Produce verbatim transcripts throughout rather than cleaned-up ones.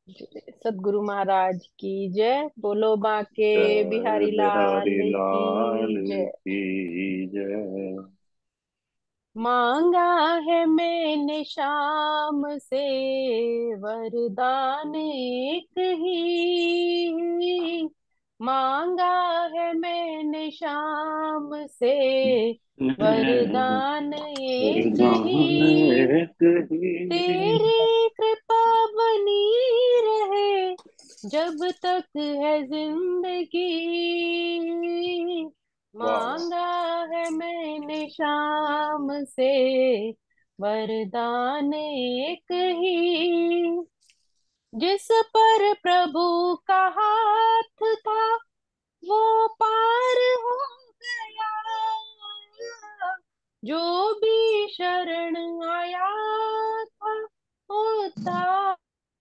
सदगुरु महाराज की जय। बोलो बाके जय बिहारी बिहारी लाल लाल की जय। की जय। मांगा है मैंने शाम से वरदान एक ही। मांगा है मैंने शाम से वरदान एक वरदान ही। एक ही। तेरी कृपा बनी रहे जब तक है जिंदगी। वाह वाह। मांगा है मैंने शाम से वरदान एक ही। जिस पर प्रभु का हाथ था वो पार हो गया। जो भी शरण आया था वो तार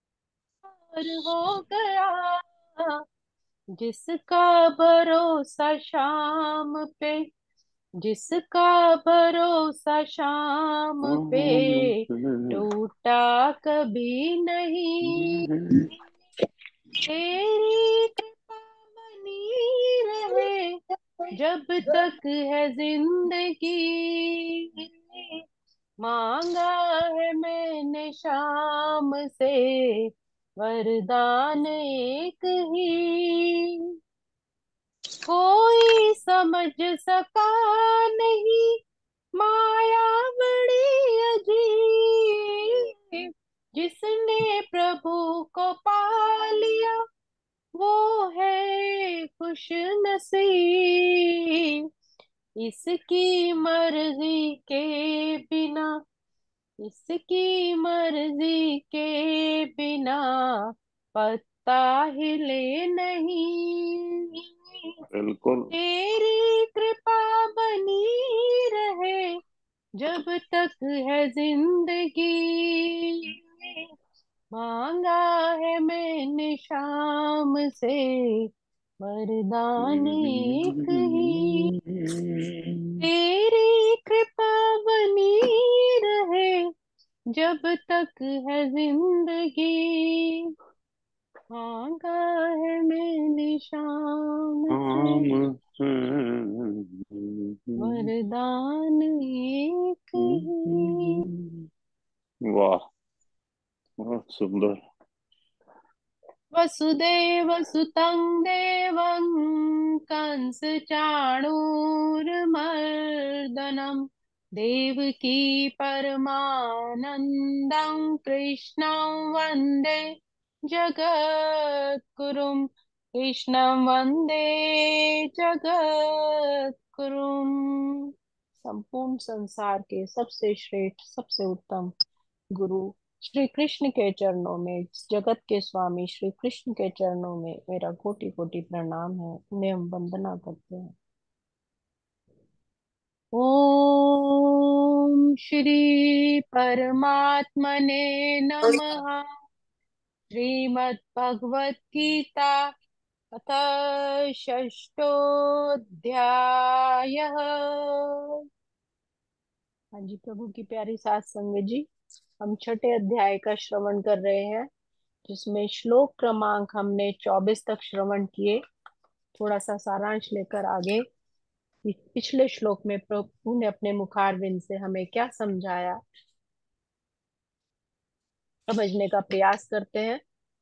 हो गया। जिसका भरोसा शाम पे जिसका भरोसा शाम पे टूटा कभी नहीं। तेरी कृपा बनी रहे जब तक है जिंदगी। मांगा है मैंने शाम से वरदान एक ही। कोई समझ सका नहीं माया बड़ी अजीब। जिसने प्रभु को पा लिया वो है खुश नसीब। इसकी मर्जी के बिना इसकी मर्जी के बिना पत्ता हिले नहीं। बिल्कुल। तेरी कृपा बनी रहे जब तक है जिंदगी। मांगा है मैंने शाम से वरदान एक ही। तेरी कृपा बनी रहे जब तक है जिंदगी। मांगा है मैंने शाम से हम वरदान एक ही। वाह, बहुत सुंदर। वसुदेव सुतं देवं कंस चाणूरमर्दनम देवकी परमानंदं कृष्णं वंदे जगद्गुरुं। कृष्णं वंदे जगद्गुरुं। संपूर्ण संसार के सबसे श्रेष्ठ सबसे उत्तम गुरु श्री कृष्ण के चरणों में, जगत के स्वामी श्री कृष्ण के चरणों में मेरा कोटि कोटि प्रणाम है। उन्हें हम वंदना करते हैं। ओम श्री परमात्मने नमः। श्रीमद् भगवत गीता अथ षष्ठोऽध्यायः। हाँ जी, प्रभु की प्यारी सात संगत जी, हम छठे अध्याय का श्रवण कर रहे हैं, जिसमें श्लोक क्रमांक हमने चौबीस तक श्रवण किए। थोड़ा सा सारांश लेकर आगे पिछले श्लोक में प्रभु ने अपने मुखारविंद से हमें क्या समझाया, समझने का प्रयास करते हैं।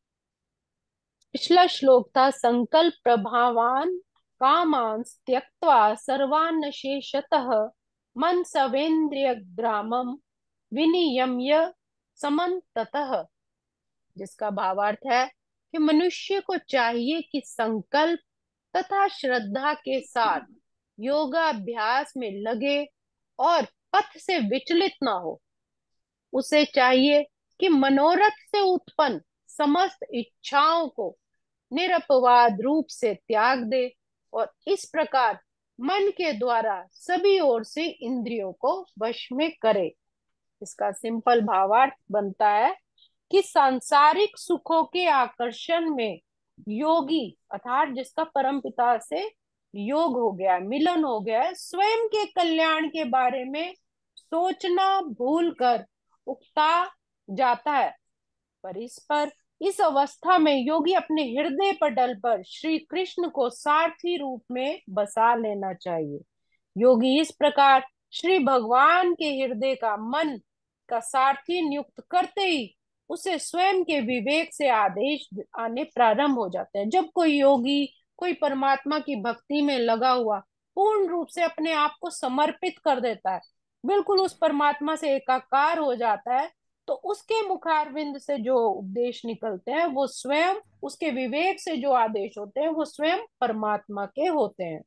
पिछला श्लोक था संकल्प प्रभावान कामांस त्यक्त्वा सर्वान् शेषतः मन सवेन्द्रिय ग्रामम विनियम्य समन्ततः। जिसका भावार्थ है कि मनुष्य को चाहिए कि संकल्प तथा श्रद्धा के साथ योगाभ्यास में लगे और पथ से विचलित ना हो। उसे चाहिए कि मनोरथ से उत्पन्न समस्त इच्छाओं को निरपवाद रूप से त्याग दे और इस प्रकार मन के द्वारा सभी ओर से इंद्रियों को वश में करे। इसका सिंपल भावार्थ बनता है कि सांसारिक सुखों के आकर्षण में योगी अर्थात जिसका परम पिता से योग हो गया, मिलन हो गया है, स्वयं के कल्याण के बारे में सोचना भूलकर उकता जाता है। पर इस पर इस अवस्था में योगी अपने हृदय पटल पर श्री कृष्ण को सारथी रूप में बसा लेना चाहिए। योगी इस प्रकार श्री भगवान के हृदय का मन का सारथी नियुक्त करते ही उसे स्वयं के विवेक से आदेश आने प्रारंभ हो जाते हैं। जब कोई योगी कोई परमात्मा की भक्ति में लगा हुआ पूर्ण रूप से अपने आप को समर्पित कर देता है, बिल्कुल उस परमात्मा से एकाकार हो जाता है, तो उसके मुखारविंद से जो उपदेश निकलते हैं वो स्वयं, उसके विवेक से जो आदेश होते हैं वो स्वयं परमात्मा के होते हैं।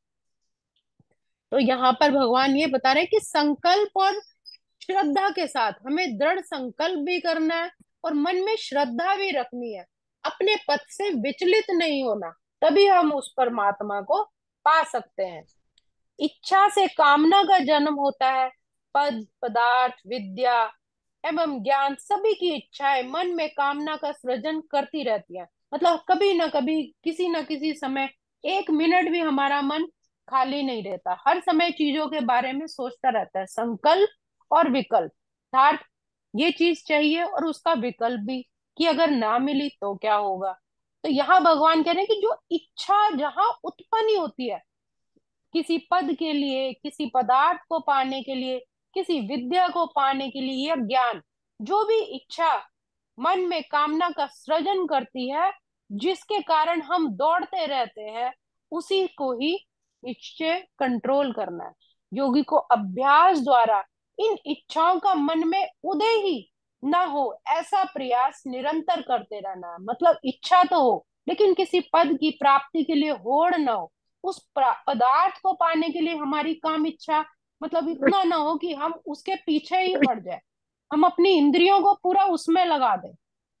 तो यहाँ पर भगवान ये बता रहे हैं कि संकल्प और श्रद्धा के साथ हमें दृढ़ संकल्प भी करना है और मन में श्रद्धा भी रखनी है, अपने पथ से विचलित नहीं होना, तभी हम उस परमात्मा को पा सकते हैं। इच्छा से कामना का जन्म होता है। पद, पदार्थ, विद्या एवं ज्ञान, सभी की इच्छाएं मन में कामना का सृजन करती रहती है। मतलब कभी ना कभी, किसी ना किसी समय, एक मिनट भी हमारा मन खाली नहीं रहता, हर समय चीजों के बारे में सोचता रहता है। संकल्प और विकल्प, अर्थात ये चीज चाहिए और उसका विकल्प भी, कि अगर ना मिली तो क्या होगा। तो यहाँ भगवान कह रहे हैं कि जो इच्छा जहाँ उत्पन्न ही होती है, किसी पद के लिए, किसी पदार्थ को पाने के लिए, किसी विद्या को पाने के लिए, या ज्ञान, जो भी इच्छा मन में कामना का सृजन करती है, जिसके कारण हम दौड़ते रहते हैं, उसी को ही निश्चय कंट्रोल करना है। योगी को अभ्यास द्वारा इन इच्छाओं का मन में उदय ही ना हो, ऐसा प्रयास निरंतर करते रहना है। मतलब इच्छा तो हो, लेकिन किसी पद की प्राप्ति के लिए होड़ ना हो, उस प्रा- पदार्थ को पाने के लिए हमारी काम इच्छा मतलब इतना ना हो कि हम उसके पीछे ही पड़ जाए, हम अपनी इंद्रियों को पूरा उसमें लगा दें।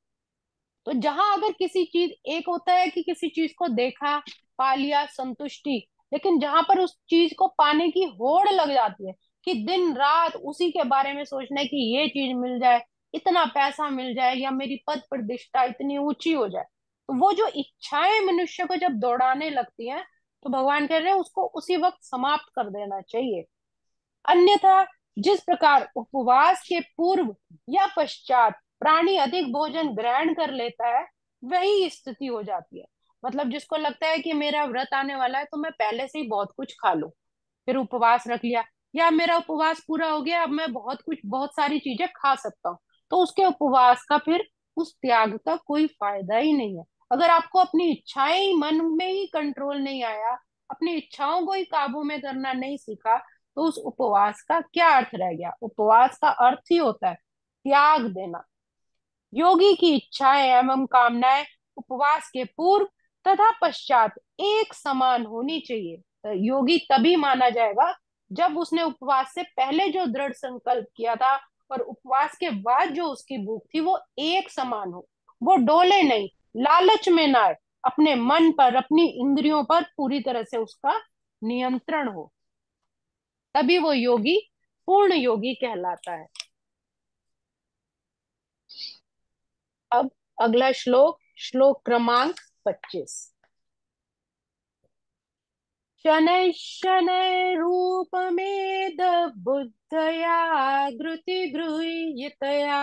तो जहां अगर किसी चीज, एक होता है कि किसी चीज को देखा, पा लिया, संतुष्टि, लेकिन जहां पर उस चीज को पाने की होड़ लग जाती है, कि दिन रात उसी के बारे में सोचना है कि ये चीज मिल जाए, इतना पैसा मिल जाए, या मेरी पद प्रतिष्ठा इतनी ऊंची हो जाए, तो वो जो इच्छाएं मनुष्य को जब दौड़ाने लगती हैं, तो भगवान कह रहे हैं उसको उसी वक्त समाप्त कर देना चाहिए। अन्यथा जिस प्रकार उपवास के पूर्व या पश्चात प्राणी अधिक भोजन ग्रहण कर लेता है, वही स्थिति हो जाती है। मतलब जिसको लगता है कि मेरा व्रत आने वाला है तो मैं पहले से ही बहुत कुछ खा लूं, फिर उपवास रख लिया, या मेरा उपवास पूरा हो गया, अब मैं बहुत कुछ, बहुत सारी चीजें खा सकता हूँ, तो उसके उपवास का फिर, उस त्याग का कोई फायदा ही नहीं है। अगर आपको अपनी इच्छाएं ही, मन में ही कंट्रोल नहीं आया, अपनी इच्छाओं को ही काबू में करना नहीं सीखा, तो उस उपवास का क्या अर्थ रह गया। उपवास का अर्थ ही होता है त्याग देना। योगी की इच्छाएं एवं कामनाएं उपवास के पूर्व तथा पश्चात एक समान होनी चाहिए। तो योगी तभी माना जाएगा जब उसने उपवास से पहले जो दृढ़ संकल्प किया था और उपवास के बाद जो उसकी भूख थी वो एक समान हो, वो डोले नहीं, लालच में ना आए, अपने मन पर, अपनी इंद्रियों पर पूरी तरह से उसका नियंत्रण हो, तभी वो योगी पूर्ण योगी कहलाता है। अब अगला श्लोक, श्लोक क्रमांक पच्चीस। शनैः शनैरूपमेध बुद्धया घृति गृहीतया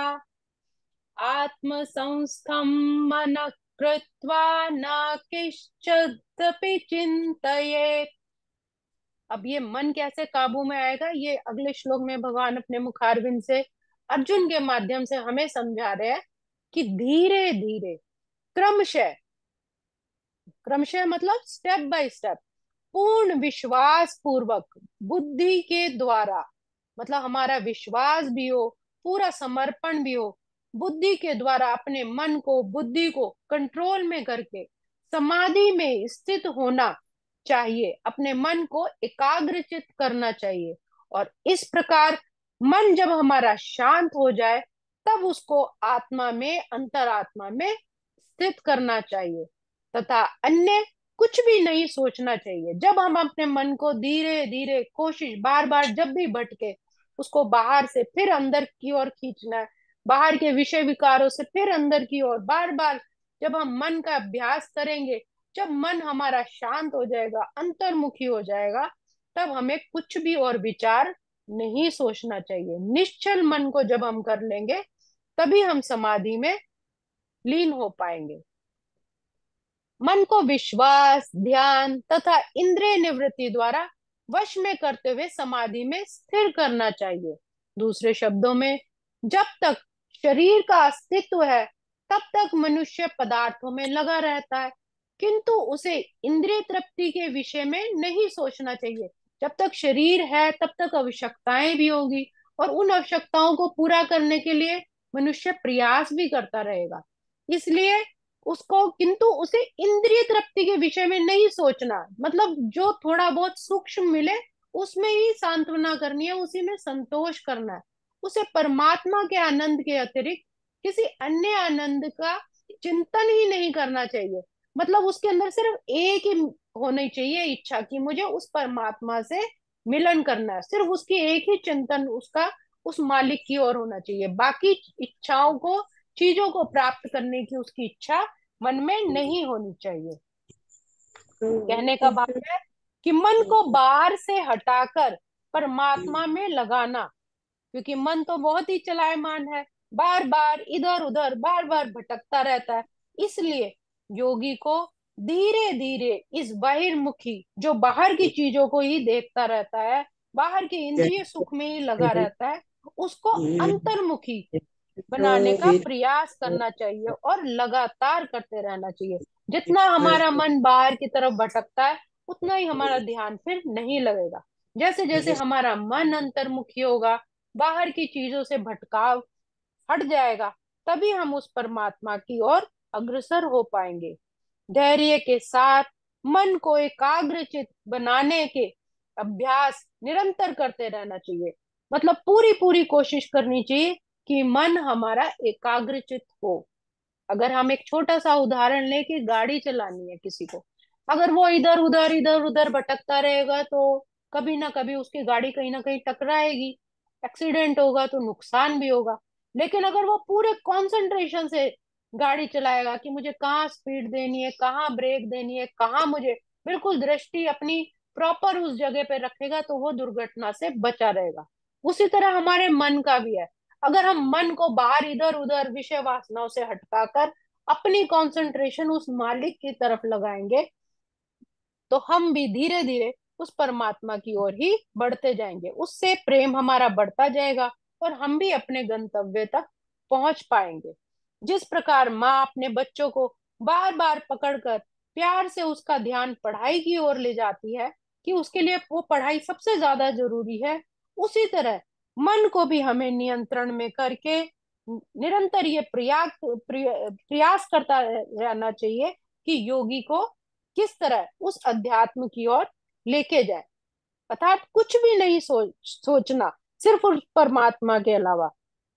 आत्मसंस्थं मनः कृत्वा न किंचिदपि चिन्तयेत्। अब ये मन कैसे काबू में आएगा, ये अगले श्लोक में भगवान अपने मुखारविंद से अर्जुन के माध्यम से हमें समझा रहे हैं कि धीरे धीरे, क्रमशः, क्रमशः मतलब स्टेप बाय स्टेप, पूर्ण विश्वास पूर्वक, बुद्धि के द्वारा, मतलब हमारा विश्वास भी हो, पूरा समर्पण भी हो, बुद्धि के द्वारा अपने मन को, बुद्धि को कंट्रोल में करके समाधि में स्थित होना चाहिए, अपने मन को एकाग्रचित करना चाहिए। और इस प्रकार मन जब हमारा शांत हो जाए, तब उसको आत्मा में, अंतरात्मा में स्थित करना चाहिए, तथा अन्य कुछ भी नहीं सोचना चाहिए। जब हम अपने मन को धीरे धीरे, कोशिश बार बार जब भी भटके, उसको बाहर से फिर अंदर की ओर खींचना है, बाहर के विषय विकारों से फिर अंदर की ओर, बार बार जब हम मन का अभ्यास करेंगे, जब मन हमारा शांत हो जाएगा, अंतर्मुखी हो जाएगा, तब हमें कुछ भी और विचार नहीं सोचना चाहिए। निश्चल मन को जब हम कर लेंगे, तभी हम समाधि में लीन हो पाएंगे। मन को विश्वास, ध्यान तथा इंद्रिय निवृत्ति द्वारा वश में करते हुए समाधि में स्थिर करना चाहिए। दूसरे शब्दों में, जब तक शरीर का अस्तित्व है तब तक मनुष्य पदार्थों में लगा रहता है, किंतु उसे इंद्रिय तृप्ति के विषय में नहीं सोचना चाहिए। जब तक शरीर है तब तक आवश्यकताएं भी होगी, और उन आवश्यकताओं को पूरा करने के लिए मनुष्य प्रयास भी करता रहेगा। इसलिए उसको, किंतु उसे इंद्रिय तृप्ति के विषय में नहीं सोचना, मतलब जो थोड़ा बहुत सूक्ष्म मिले उसमें ही सांत्वना करनी है, उसी में संतोष करना है। उसे परमात्मा के आनंद के अतिरिक्त किसी अन्य आनंद का चिंतन ही नहीं करना चाहिए। मतलब उसके अंदर सिर्फ एक ही होनी चाहिए इच्छा, कि मुझे उस परमात्मा से मिलन करना है। सिर्फ उसकी एक ही चिंतन उसका उस मालिक की ओर होना चाहिए। बाकी इच्छाओं को, चीजों को प्राप्त करने की उसकी इच्छा मन में नहीं होनी चाहिए। कहने का भाव है कि मन को बाहर से हटाकर परमात्मा में लगाना, क्योंकि मन तो बहुत ही चलायमान है, बार बार इधर उधर बार बार भटकता रहता है। इसलिए योगी को धीरे धीरे इस बहिर्मुखी, जो बाहर की चीजों को ही देखता रहता है, बाहर के इंद्रिय सुख में ही लगा रहता है, उसको अंतर्मुखी बनाने का प्रयास करना चाहिए और लगातार करते रहना चाहिए। जितना हमारा मन बाहर की तरफ भटकता है उतना ही हमारा ध्यान फिर नहीं लगेगा। जैसे जैसे हमारा मन अंतर्मुखी होगा, बाहर की चीजों से भटकाव हट जाएगा, तभी हम उस परमात्मा की ओर अग्रसर हो पाएंगे। धैर्य के साथ मन को एकाग्रचित बनाने के अभ्यास निरंतर करते रहना चाहिए। मतलब पूरी पूरी कोशिश करनी चाहिए कि मन हमारा एकाग्रचित हो। अगर हम एक छोटा सा उदाहरण लें कि गाड़ी चलानी है किसी को, अगर वो इधर उधर इधर उधर भटकता रहेगा तो कभी ना कभी उसकी गाड़ी कहीं ना कहीं टकराएगी, एक्सीडेंट होगा तो नुकसान भी होगा। लेकिन अगर वो पूरे कंसंट्रेशन से गाड़ी चलाएगा कि मुझे कहाँ स्पीड देनी है, कहाँ ब्रेक देनी है, कहाँ मुझे, बिल्कुल दृष्टि अपनी प्रॉपर उस जगह पे रखेगा, तो वो दुर्घटना से बचा रहेगा। उसी तरह हमारे मन का भी है। अगर हम मन को बाहर इधर उधर विषय वासनाओं से हटकाकर अपनी कंसंट्रेशन उस मालिक की तरफ लगाएंगे, तो हम भी धीरे धीरे उस परमात्मा की ओर ही बढ़ते जाएंगे। उससे प्रेम हमारा बढ़ता जाएगा और हम भी अपने गंतव्य तक पहुंच पाएंगे। जिस प्रकार माँ अपने बच्चों को बार बार पकड़कर प्यार से उसका ध्यान पढ़ाई की ओर ले जाती है, कि उसके लिए वो पढ़ाई सबसे ज्यादा जरूरी है, उसी तरह मन को भी हमें नियंत्रण में करके निरंतर ये प्रयास प्रयास करता रहना चाहिए कि योगी को किस तरह उस अध्यात्म की ओर लेके जाए। अर्थात कुछ भी नहीं सोच सोचना, सिर्फ उस परमात्मा के अलावा।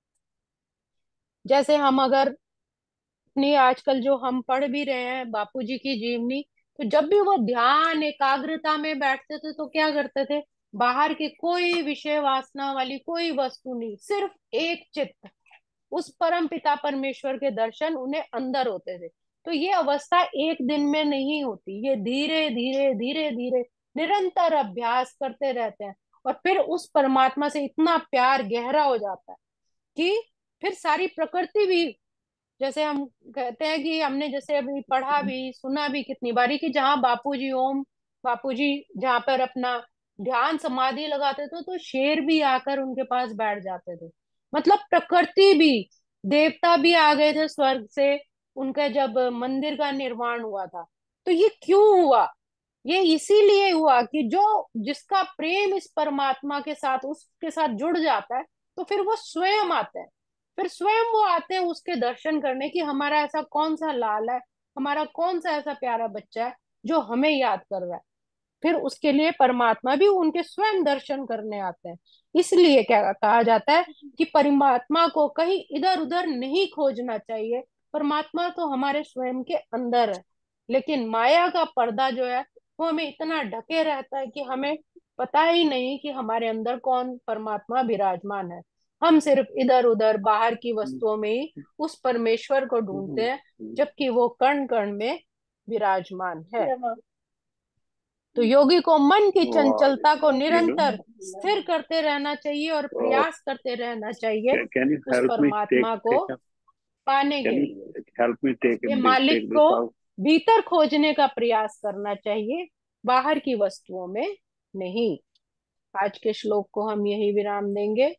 जैसे हम अगर अपनी आजकल जो हम पढ़ भी रहे हैं बापूजी की जीवनी, तो जब भी वो ध्यान एकाग्रता में बैठते थे तो क्या करते थे, बाहर की कोई विषय वासना वाली कोई वस्तु नहीं, सिर्फ एक चित्त उस परम पिता परमेश्वर के दर्शन उन्हें अंदर होते थे। तो ये अवस्था एक दिन में नहीं होती, ये धीरे धीरे धीरे धीरे निरंतर अभ्यास करते रहते हैं, और फिर उस परमात्मा से इतना प्यार गहरा हो जाता है कि फिर सारी प्रकृति भी, जैसे हम कहते हैं कि हमने जैसे अभी पढ़ा भी सुना भी कितनी बारी, कि जहाँ बापूजी ओम बापूजी जहाँ पर अपना ध्यान समाधि लगाते थे तो शेर भी आकर उनके पास बैठ जाते थे। मतलब प्रकृति भी, देवता भी आ गए थे स्वर्ग से उनका जब मंदिर का निर्माण हुआ था। तो ये क्यों हुआ? ये इसीलिए हुआ कि जो जिसका प्रेम इस परमात्मा के साथ उसके साथ जुड़ जाता है, तो फिर वो स्वयं आते हैं। फिर स्वयं वो आते हैं उसके दर्शन करने, की हमारा ऐसा कौन सा लाल है, हमारा कौन सा ऐसा प्यारा बच्चा है जो हमें याद कर रहा है। फिर उसके लिए परमात्मा भी उनके स्वयं दर्शन करने आते हैं। इसलिए क्या कहा जाता है कि परमात्मा को कहीं इधर उधर नहीं खोजना चाहिए। परमात्मा तो हमारे स्वयं के अंदर है, लेकिन माया का पर्दा जो है वो हमें इतना ढके रहता है कि हमें पता ही नहीं कि हमारे अंदर कौन परमात्मा विराजमान है। हम सिर्फ इधर उधर बाहर की वस्तुओं में ही उस परमेश्वर को ढूंढते हैं, जबकि वो कण कण में विराजमान है। तो योगी को मन की वाह, चंचलता को you know, निरंतर स्थिर करते रहना चाहिए और uh, प्रयास करते रहना चाहिए can, can you उस help me take परमात्मा को take a पाने के can लिए। you हेल्प मी टेक ये दिस मालिक टेक को दिस आउट। भीतर खोजने का प्रयास करना चाहिए, बाहर की वस्तुओं में नहीं। आज के श्लोक को हम यही विराम देंगे।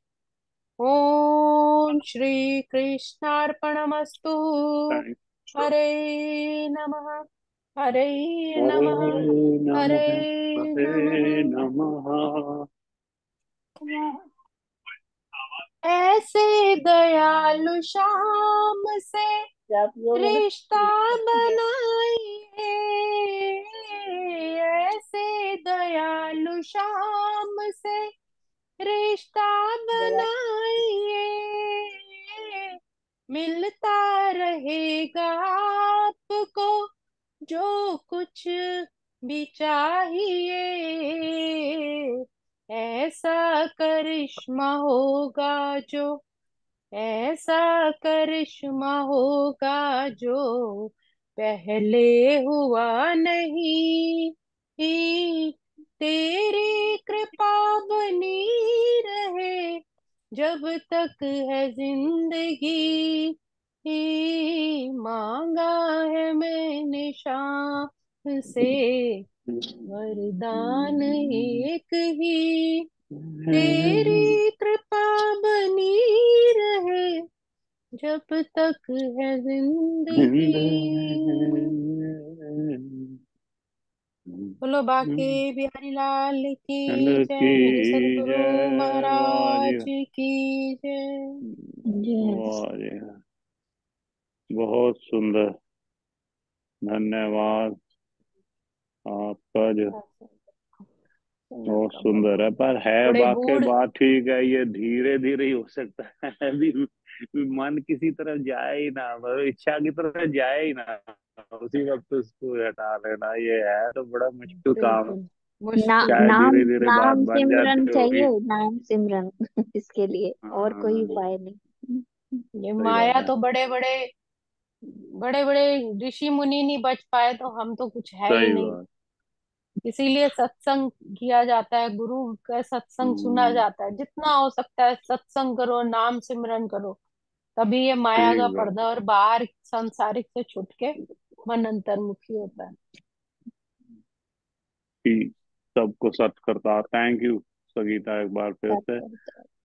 ओम श्री कृष्णार्पणमस्तु। थैंक हरे नमः। हरे हरे नमः। हरे नमः। हरे नमः। नमः। ऐसे दयालु श्याम से रिश्ता बनाइए, ऐसे दयालु श्याम से रिश्ता बनाइए, मिलता रहेगा आपको जो कुछ भी चाहिए, ऐसा करिश्मा होगा जो, ऐसा करिश्मा होगा जो पहले हुआ नहीं। तेरी कृपा बनी रहे जब तक है जिंदगी, मांगा है मैंने शाम से वरदान एक ही, तेरी कृपा बनी रहे जब तक है जिंदगी। बोलो बाके बिहारी लाल की की जय, मेरे सदगुरु जय। महाराज वाह की जय। Yes. वाह जी, बहुत सुंदर। धन्यवाद आपका जो सुंदर बहुत का सुंदर है, भगवान पर है थोड़े वाकई बूढ़। बात ठीक है, ये धीरे धीरे ही हो सकता है। अभी मन किसी तरफ जाए ही ना, मतलब इच्छा की तरफ जाए ही ना, उसी वक्त उसको हटा लेना, ये है तो बड़ा मुश्किल काम है। बिल्कुल ना मुश्किल है। शायद नाम धीरे धीरे बात नाम बन सिमरन जाती होगी। चाहिए, नाम सिमरन। इसके लिए और कोई हाँ, उपाय नहीं। ये सही माया बात है। तो बड़े बड़े बड़े बड़े ऋषि मुनि नहीं बच पाए, तो हम तो कुछ है ही सही नहीं। बात। इसीलिए सत्संग किया जाता है, गुरु का सत्संग सुना हम्म, जाता है। जितना हो सकता है सत्संग करो, नाम सिमरन करो, तभी ये माया का ठीक बात। पर्दा और बाहर सांसारिक से छुट के मन अंतर्मुखी होता है। ठीक, सबको सत करता। थैंक यू संगीता, एक बार फिर सब से। करते हैं।